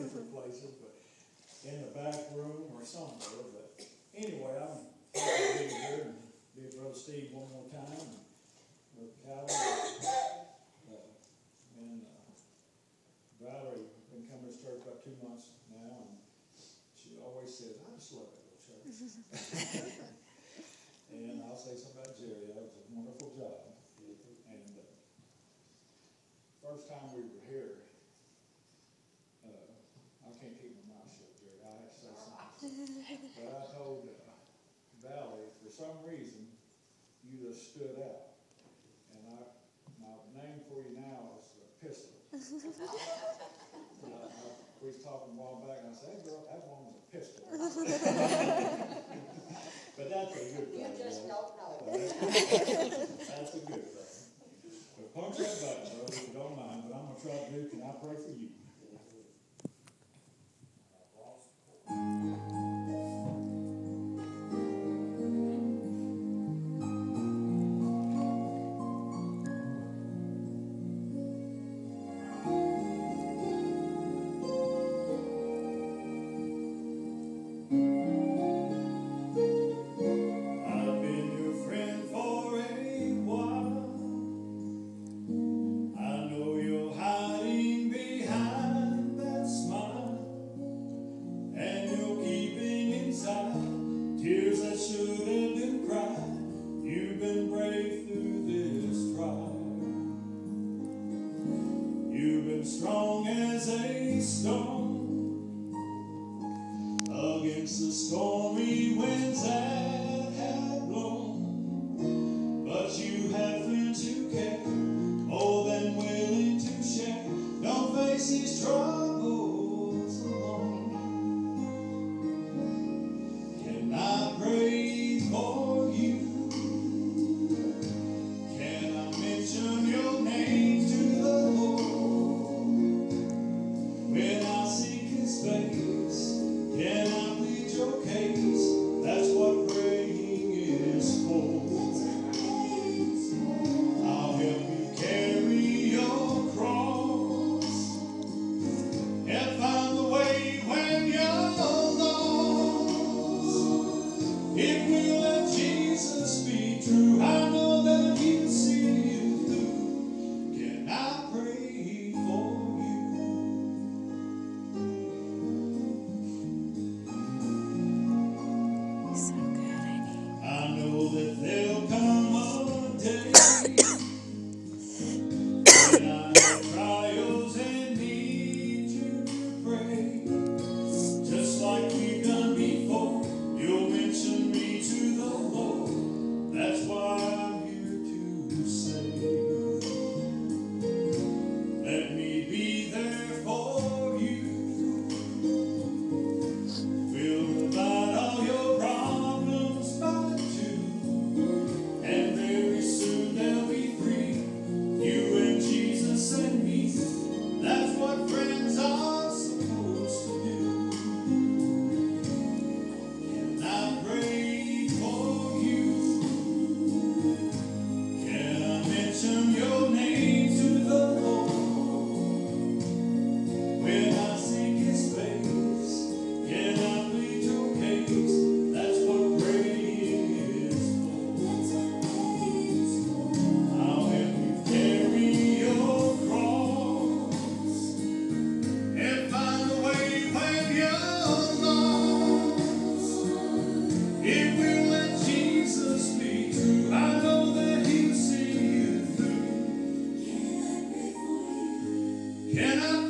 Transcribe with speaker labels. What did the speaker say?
Speaker 1: different places, but in the back room or somewhere. But anyway, I'm happy to be here and be with Brother Steve one more time, and with Calvin, and Valerie been coming to church about 2 months now, and she always says, "I just love that little church." And I'll say something about Jerry. That was a wonderful job. And first time we were here, I can't keep my mouth shut, Jerry. I have to say something. But I told Valerie, for some reason, you just stood out. And my name for you now is Pistol. We was talking a while back, and I said, "Hey, girl, that one was a pistol." But that's a good thing. You just don't know. That's a good thing. But punch that button, brother, if you don't mind. But I'm going to try to do, can I pray for you? Strong as a stone against the stormy winds that have blown, but you have friends who care, more than willing to share. Don't face these troubles alone. Can I pray for you? Can I mention your name to the Lord? When I seek His face, can I plead your case? That's what praying is for. I'll help you carry your cross and find the way when you're lost. If we let Jesus be true, I know that He'll see you through. Can I pray for you? I know that there'll come a day when I have trials and need you to pray. Just like we've done before, you'll mention me to the Lord. That's why I'm here to say, let me be there for you. We'll divide all your problems by two, and very soon they'll be free. You and Jesus and me, that's what friends are supposed to do. Can I pray for you? Can I mention your name to the Lord? When I seek His face, can I plead your case? That's what praying is for. I'll help you carry your cross and find a way when you're lost. If we let Jesus be true, I know that He'll see you through. Can I